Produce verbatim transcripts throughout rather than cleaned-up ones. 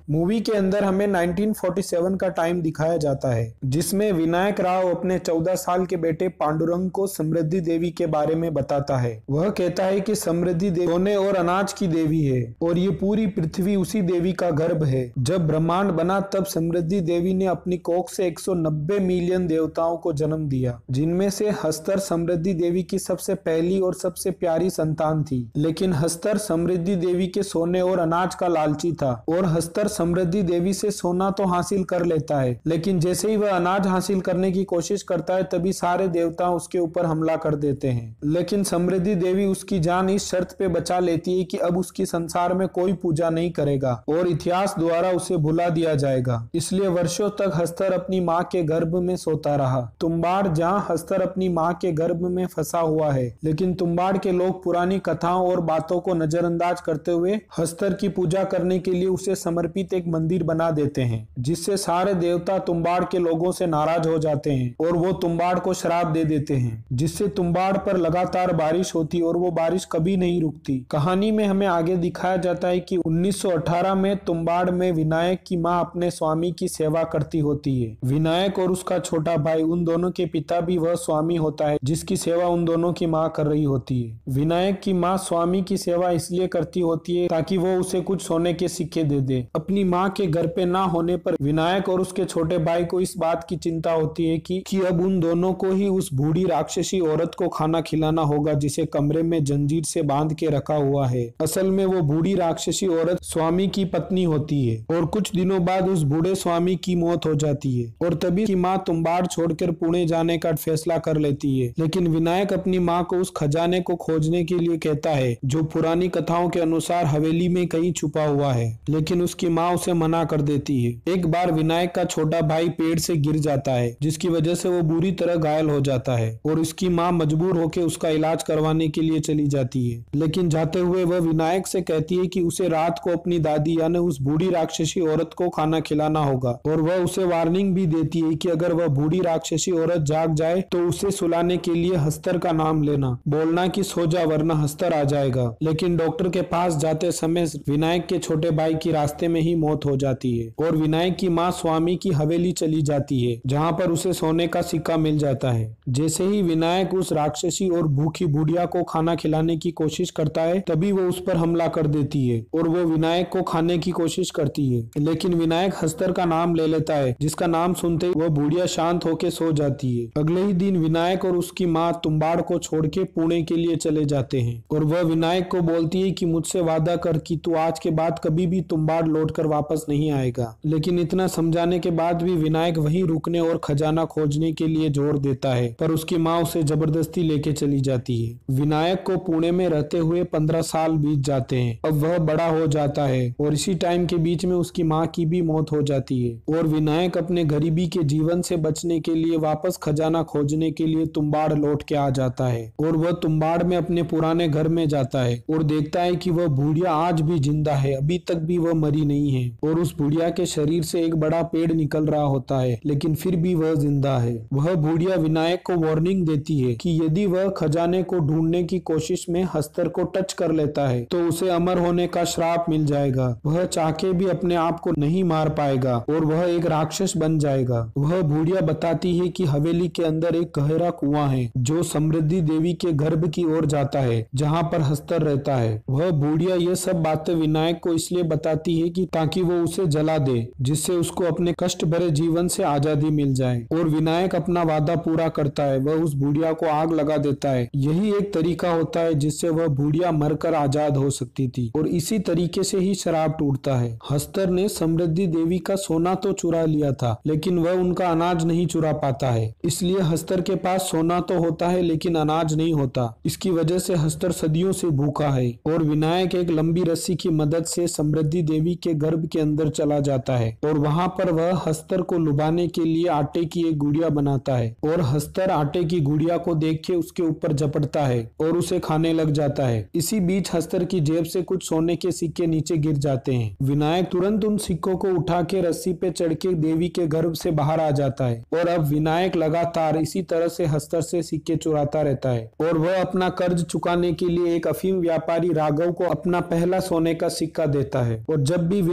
Movie के अंदर हमें नाइनटीन फोर्टी सेवन का टाइम दिखाया जाता है, जिसमें विनायक राव अपने चौदह साल के बेटे पांडुरंग को समृद्धि देवी के बारे में बताता है। वह कहता है कि समृद्धि देवी सोने और अनाज की देवी है और ये पूरी पृथ्वी उसी देवी का गर्भ है। जब ब्रह्मांड बना तब समृद्धि देवी ने अपनी कोख से एक सौ नब्बे मिलियन देवताओं को जन्म दिया, जिनमें से हस्तर समृद्धि देवी की सबसे पहली और सबसे प्यारी संतान थी। लेकिन हस्तर समृद्धि देवी के सोने और अनाज का लालची था और हस्तर समृद्धि देवी से सोना तो हासिल कर लेता है, लेकिन जैसे ही वह अनाज हासिल करने की कोशिश करता है तभी सारे देवता उसके ऊपर हमला कर देते हैं। लेकिन समृद्धि देवी उसकी जान इस शर्त पे बचा लेती है कि अब उसकी संसार में कोई पूजा नहीं करेगा और इतिहास द्वारा उसे भुला दिया जाएगा। इसलिए वर्षों तक हस्तर अपनी माँ के गर्भ में सोता रहा। तुम्बाड़ जहाँ हस्तर अपनी माँ के गर्भ में फंसा हुआ है, लेकिन तुम्बाड़ के लोग पुरानी कथाओं और बातों को नजरअंदाज करते हुए हस्तर की पूजा करने के लिए उसे समर्पित एक मंदिर बना देते हैं, जिससे सारे देवता तुम्बाड़ के लोगों से नाराज हो जाते हैं और वो तुम्बाड़ को श्राप दे देते हैं, जिससे तुम्बाड़ पर लगातार बारिश होती और वो बारिश कभी नहीं रुकती। कहानी में हमें आगे दिखाया जाता है कि उन्नीस सौ अठारह में तुम्बाड़ में विनायक की माँ अपने स्वामी की सेवा करती होती है। विनायक और उसका छोटा भाई, उन दोनों के पिता भी वह स्वामी होता है जिसकी सेवा उन दोनों की माँ कर रही होती है। विनायक की माँ स्वामी की सेवा इसलिए करती होती है ताकि वो उसे कुछ सोने के सिक्के दे दे। अपनी माँ के घर पे ना होने पर विनायक और उसके छोटे भाई को इस बात की चिंता होती है कि, कि अब उन दोनों को ही उस बूढ़ी राक्षसी औरत को खाना खिलाना होगा जिसे कमरे में जंजीर से बांध के रखा हुआ है। असल में वो बूढ़ी राक्षसी औरत स्वामी की पत्नी होती है और कुछ दिनों बाद उस बूढ़े स्वामी की मौत हो जाती है और तभी की माँ तुम्बाड़ छोड़कर पुणे जाने का फैसला कर लेती है। लेकिन विनायक अपनी माँ को उस खजाने को खोजने के लिए कहता है जो पुरानी कथाओं के अनुसार हवेली में कहीं छुपा हुआ है, लेकिन उसकी माँ उसे मना कर देती है। एक बार विनायक का छोटा भाई पेड़ से गिर जाता है, जिसकी वजह से वो बुरी तरह घायल हो जाता है और उसकी माँ मजबूर होकर उसका इलाज करवाने के लिए चली जाती है। लेकिन जाते हुए वह विनायक से कहती है कि उसे रात को अपनी दादी यानी उस बूढ़ी राक्षसी औरत को खाना खिलाना होगा और वह उसे वार्निंग भी देती है कि अगर वह बूढ़ी राक्षसी औरत जाग जाए तो उसे सुलाने के लिए हस्तर का नाम लेना, बोलना कि सो जा वरना हस्तर आ जाएगा। लेकिन डॉक्टर के पास जाते समय विनायक के छोटे भाई की रास्ते में ही मौत हो जाती है और विनायक की माँ स्वामी की हवेली चली जाती है, जहाँ पर उसे सोने का सिक्का मिल जाता है। जैसे ही विनायक उस राक्षसी और भूखी बुढ़िया को खाना खिलाने की कोशिश करता है तभी वो उस पर हमला कर देती है और वो विनायक को खाने की कोशिश करती है, लेकिन विनायक हस्तर का नाम ले लेता है, जिसका नाम सुनते ही वह बुढ़िया शांत होकर सो जाती है। अगले ही दिन विनायक और उसकी माँ तुम्बाड़ को छोड़ के पुणे के लिए चले जाते हैं और वह विनायक को बोलती है कि मुझसे वादा कर कि तू आज के बाद कभी भी तुम्बाड़ लौट कर वापस नहीं आएगा। लेकिन इतना समझाने के बाद भी विनायक वहीं रुकने और खजाना खोजने के लिए जोर देता है, पर उसकी माँ उसे जबरदस्ती लेके चली जाती है। विनायक को पुणे में रहते हुए पंद्रह साल बीत जाते हैं। अब वह बड़ा हो जाता है और इसी टाइम के बीच में उसकी माँ की भी मौत हो जाती है और विनायक अपने गरीबी के जीवन से बचने के लिए वापस खजाना खोजने के लिए तुम्बाड़ लौट के आ जाता है और वह तुम्बाड़ में अपने पुराने घर में जाता है और देखता है कि वह बुढ़िया आज भी जिंदा है, अभी तक भी वह मरी नहीं है और उस बुढ़िया के शरीर से एक बड़ा पेड़ निकल रहा होता है, लेकिन फिर भी वह जिंदा है। वह बुढ़िया विनायक को वार्निंग देती है कि यदि वह खजाने को ढूंढने की कोशिश में हस्तर को टच कर लेता है तो उसे अमर होने का श्राप मिल जाएगा। वह चाह के भी अपने आप को नहीं मार पाएगा और वह एक राक्षस बन जाएगा। वह बुढ़िया बताती है कि हवेली के अंदर एक गहरा कुआं है जो समृद्धि देवी के गर्भ की ओर जाता है, जहाँ पर हस्तर रहता है। वह बुढ़िया ये सब बातें विनायक को इसलिए बताती है कि ताकि वो उसे जला दे, जिससे उसको अपने कष्ट भरे जीवन से आजादी मिल जाए और विनायक अपना वादा पूरा करता है, वह उस बुढ़िया को आग लगा देता है। यही एक तरीका होता है जिससे वह बुढ़िया मरकर आजाद हो सकती थी और इसी तरीके से ही श्राप टूटता है। हस्तर ने समृद्धि देवी का सोना तो चुरा लिया था, लेकिन वह उनका अनाज नहीं चुरा पाता है, इसलिए हस्तर के पास सोना तो होता है लेकिन अनाज नहीं होता। इसकी वजह से हस्तर सदियों से भूखा है और विनायक एक लंबी रस्सी की मदद से समृद्धि देवी के गर्भ के अंदर चला जाता है और वहां पर वह हस्तर को लुभाने के लिए आटे की एक गुड़िया बनाता है और हस्तर आटे की गुड़िया को देख के उसके ऊपर झपटता है और उसे खाने लग जाता है। इसी बीच हस्तर की जेब से कुछ सोने के सिक्के नीचे गिर जाते हैं। विनायक तुरंत उन सिक्कों को उठा के रस्सी पे चढ़ के देवी के गर्भ से बाहर आ जाता है और अब विनायक लगातार इसी तरह से हस्तर से सिक्के चुराता रहता है और वह अपना कर्ज चुकाने के लिए एक अफीम व्यापारी राघव को अपना पहला सोने का सिक्का देता है और जब भी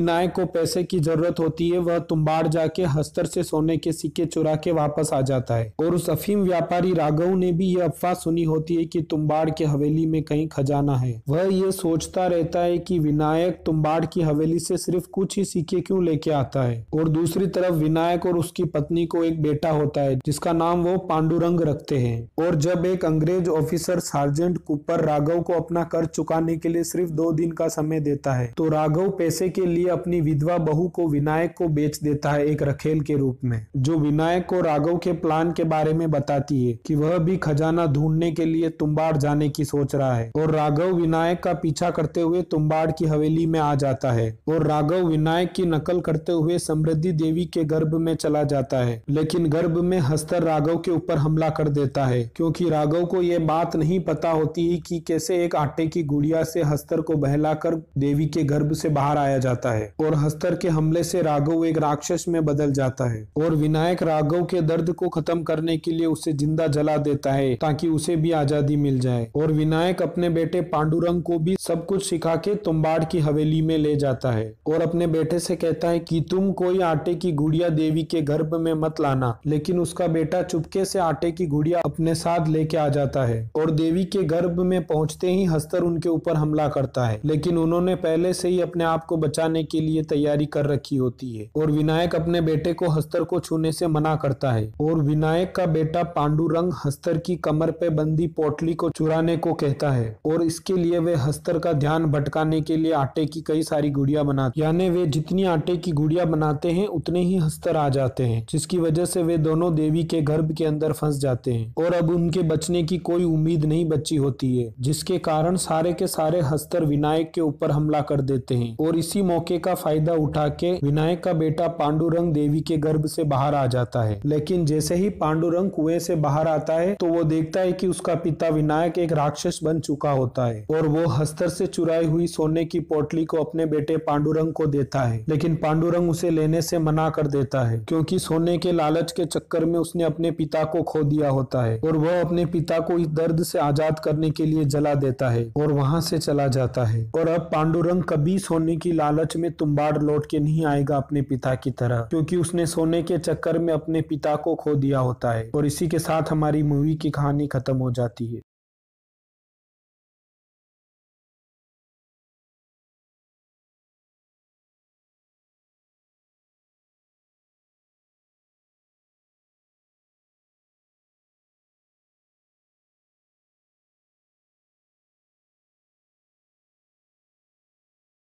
विनायक को पैसे की जरूरत होती है वह तुम्बाड़ जाके हस्तर से सोने के सिक्के चुरा के वापस आ जाता है और उस अफीम व्यापारी राघव ने भी यह अफवाह सुनी होती है कि तुम्बाड़ की हवेली में कहीं खजाना है। वह ये सोचता रहता है कि विनायक तुम्बाड़ की हवेली से सिर्फ कुछ ही सिक्के क्यों लेके आता है। और दूसरी तरफ विनायक और उसकी पत्नी को एक बेटा होता है जिसका नाम वो पांडुरंग रखते हैं। और जब एक अंग्रेज ऑफिसर सार्जेंट कूपर राघव को अपना कर्ज चुकाने के लिए सिर्फ दो दिन का समय देता है तो राघव पैसे के लिए अपनी विधवा बहू को विनायक को बेच देता है एक रखेल के रूप में, जो विनायक को राघव के प्लान के बारे में बताती है कि वह भी खजाना ढूंढने के लिए तुम्बाड़ जाने की सोच रहा है। और राघव विनायक का पीछा करते हुए तुम्बाड़ की हवेली में आ जाता है और राघव विनायक की नकल करते हुए समृद्धि देवी के गर्भ में चला जाता है। लेकिन गर्भ में हस्तर राघव के ऊपर हमला कर देता है क्योंकि राघव को यह बात नहीं पता होती है कि कैसे एक आटे की गुड़िया से हस्तर को बहलाकर देवी के गर्भ से बाहर आया जाता है। और हस्तर के हमले से राघव एक राक्षस में बदल जाता है और विनायक राघव के दर्द को खत्म करने के लिए उसे जिंदा जला देता है ताकि उसे भी आजादी मिल जाए। और विनायक अपने बेटे पांडुरंग को भी सब कुछ सिखा के तुम्बाड़ की हवेली में ले जाता है और अपने बेटे से कहता है कि तुम कोई आटे की गुड़िया देवी के गर्भ में मत लाना। लेकिन उसका बेटा चुपके से आटे की गुड़िया अपने साथ लेके आ जाता है और देवी के गर्भ में पहुंचते ही हस्तर उनके ऊपर हमला करता है। लेकिन उन्होंने पहले से ही अपने आप को बचाने के लिए तैयारी कर रखी होती है और विनायक अपने बेटे को हस्तर को छूने से मना करता है। और विनायक का बेटा पांडुरंग हस्तर की कमर पे बंदी पोटली को चुराने को कहता है और इसके लिए वे हस्तर का ध्यान भटकाने के लिए आटे की कई सारी गुड़िया बनाते, यानी वे जितनी आटे की गुड़िया बनाते हैं उतने ही हस्तर आ जाते हैं, जिसकी वजह से वे दोनों देवी के गर्भ के अंदर फंस जाते हैं और अब उनके बचने की कोई उम्मीद नहीं बची होती है, जिसके कारण सारे के सारे हस्तर विनायक के ऊपर हमला कर देते हैं। और इसी मौके का फायदा उठा के विनायक का बेटा पांडुरंग देवी के गर्भ से बाहर आ जाता है। लेकिन जैसे ही पांडुरंग कुएं से बाहर आता है तो वो देखता है कि उसका पिता विनायक एक राक्षस बन चुका होता है और वो हस्तर से चुराई हुई सोने की पोटली को अपने बेटे पांडुरंग को देता है। लेकिन पांडुरंग उसे लेने से मना कर देता है क्योंकि सोने के लालच के चक्कर में उसने अपने पिता को खो दिया होता है और वह अपने पिता को इस दर्द से आजाद करने के लिए जला देता है और वहां से चला जाता है। और अब पांडुरंग कभी सोने की लालच में तुम्बाड़ लौट के नहीं आएगा अपने पिता की तरह, क्योंकि उसने सोने के चक्कर में अपने पिता को खो दिया होता है। और इसी के साथ हमारी मूवी की कहानी खत्म हो जाती है।